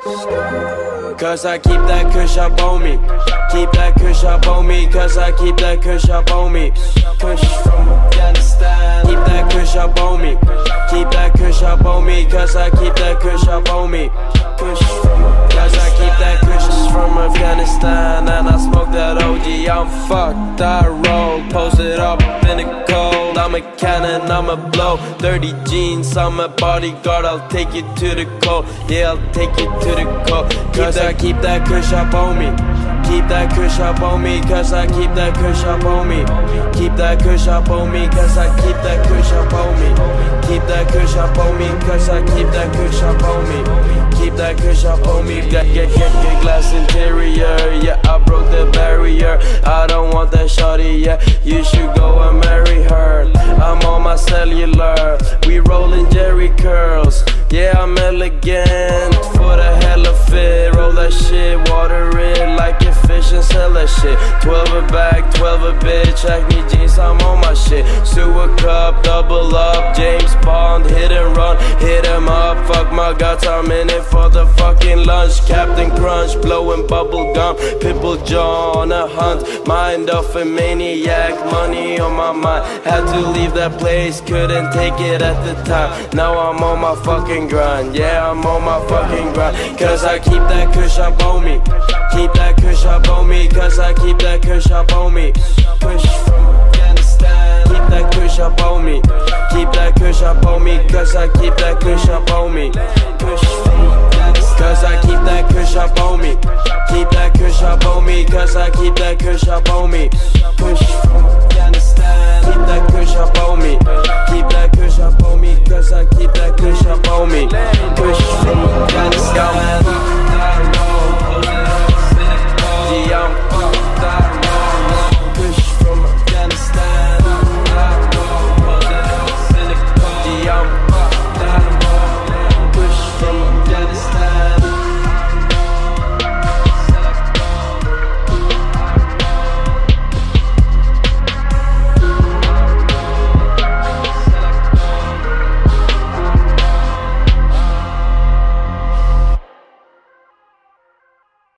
Cause I keep that kush up on me. Keep that kush up on me. Cause I keep that kush up on me. Kush from Afghanistan. Keep that kush up on me. Keep that kush up on me. Cause I keep that kush up on me. Kush from Cause I keep that kush from Afghanistan. And I smoke that OG. I'm fucked, I roll. Posted up in the cold. I'm a cannon, I'm a blow. Dirty jeans, I'm a bodyguard. I'll take you to the cold. Yeah, I'll take you to the cold. Cause I keep that kush up on me. Keep that kush up on me. Cause I keep that kush up on me. Keep that kush up on me. Cause I keep that kush up on me. Keep that kush up on me. Cause I keep that kush up on me. Keep that kush up on me. Get glass interior. Yeah, I broke the barrier. I don't want that shawty, yeah. You should go and marry her. I'm on my cellular. We rollin' Jerry curls. Yeah, I'm elegant for the hella fit. Roll that shit, water it like a fish and sell that shit. 12 a bag, 12 a bitch. Acne jeans, I'm on my shit. Sewer cup, double up. James Bond, hit and run, hit him up. Fuck my guts, I'm in it for the fucking lunch. Captain Crunch, blowing bubble gum. Pitbull Jaw on a hunt. Mind of a maniac, money on my mind. Had to leave that place, couldn't take it at the time. Now I'm on my fucking grind. Yeah, I'm on my fucking grind. Cause I keep that kush up on me. Keep that kush up on me. Cause I keep that kush up on me. Kush from Afghanistan. Keep that kush up on me. Keep that kush up on me. Cause I keep that kush up on me. Kush from Afghanistan. Cause I keep that kush up on me. Keep that kush up on me. Cause I keep that kush up on me. Kush from Afghanistan. Keep that kush up on me. Keep that kush up on me. Cause I keep that kush up on me. Kush from Afghanistan.